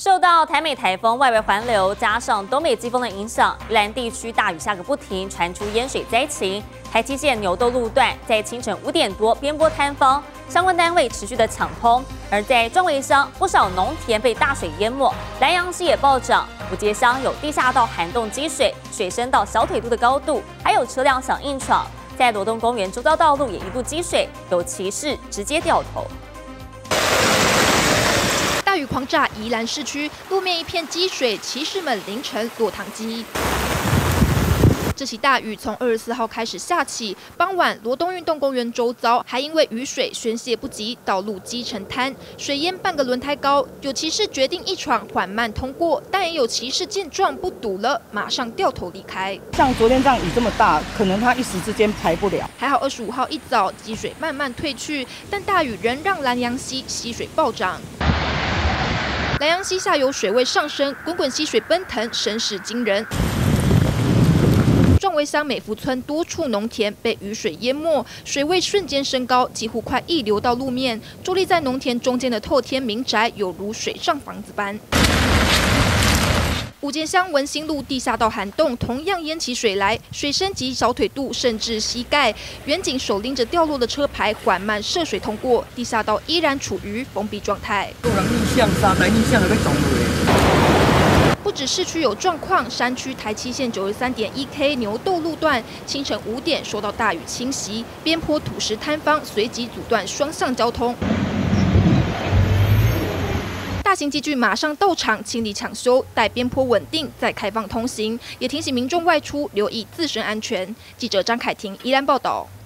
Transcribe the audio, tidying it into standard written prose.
受到台美台风外围环流加上东北季风的影响，宜兰地区大雨下个不停，传出淹水灾情。台七线牛斗路段在清晨5点多边坡坍方，相关单位持续的抢通。而在壮围乡，不少农田被大水淹没，南洋溪也暴涨，五节乡有地下道涵洞积水，水深到小腿肚的高度，还有车辆想硬闯。在罗东公园周遭道路也一度积水，有骑士直接掉头。 大雨狂炸宜兰市区，路面一片积水，骑士们凌晨落汤鸡。这起大雨从24号开始下起，傍晚罗东运动公园周遭还因为雨水宣泄不及，道路积成滩，水淹半个轮胎高。有骑士决定一闯，缓慢通过，但也有骑士见状不堵了，马上掉头离开。 像昨天这样雨这么大，可能他一时之间排不了。 还好25号一早积水慢慢退去，但大雨仍让南洋溪溪水暴涨。 南洋溪下游水位上升，滚滚溪水奔腾，声势惊人。壮围乡美福村多处农田被雨水淹没，水位瞬间升高，几乎快溢流到路面。伫立在农田中间的透天民宅，有如水上房子般。 五节乡文兴路地下道涵洞同样淹起水来，水深及小腿肚，甚至膝盖。远警手拎着掉落的车牌，缓慢涉水通过，地下道依然处于封闭状态。不止市区有状况，山区台七线93.1K 牛斗路段，清晨5点受到大雨侵袭，边坡土石坍方随即阻断双向交通。 大型机具马上到场清理抢修，待边坡稳定再开放通行，也提醒民众外出留意自身安全。记者张凯婷宜兰报道。